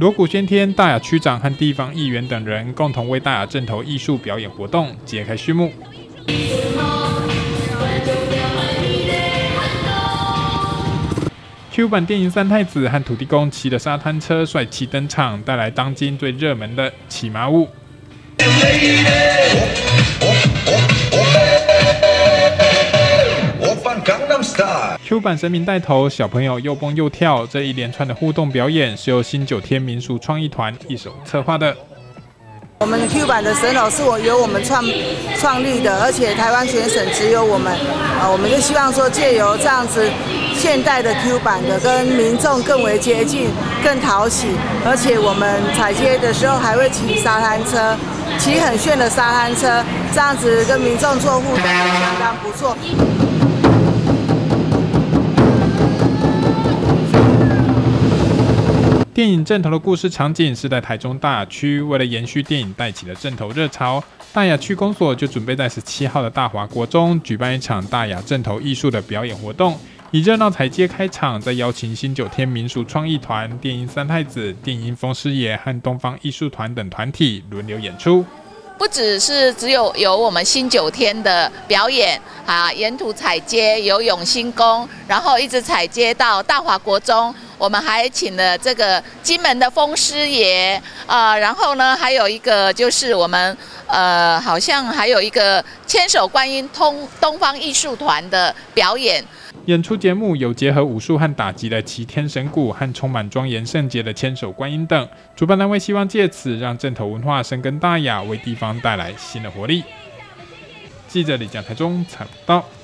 锣鼓喧天，大雅区长和地方议员等人共同为大雅阵头艺术表演活动揭开序幕。Q 版电影《三太子》和土地公骑的沙滩车帅气登场，带来当今最热门的骑马舞。Q 版神明带头，小朋友又蹦又跳，这一连串的互动表演是由新九天民俗创意团一手策划的。 我们 Q 版的神偶是由我们创立的，而且台湾全省只有我们，我们就希望说借由这样子现代的 Q 版的，跟民众更为接近、更讨喜，而且我们踩街的时候还会骑沙滩车，骑很炫的沙滩车，这样子跟民众做互动相当不错。 电影阵头的故事场景是在台中大雅区，为了延续电影带起的阵头热潮，大雅区公所就准备在17号的大华国中举办一场大雅阵头艺术的表演活动，以热闹踩街开场，再邀请新九天民俗创意团、电音三太子、电音风师爷和东方艺术团等团体轮流演出。 不只有我们新九天的表演啊，沿途踩街有永兴宫，然后一直踩街到大华国中，我们还请了这个金门的风师爷然后呢还有一个就是我们好像还有一个千手观音东方艺术团的表演。 演出节目有结合武术和打击的齐天神鼓和充满庄严圣洁的千手观音等，主办单位希望借此让阵头文化深耕大雅，为地方带来新的活力。记者李江台中采访到。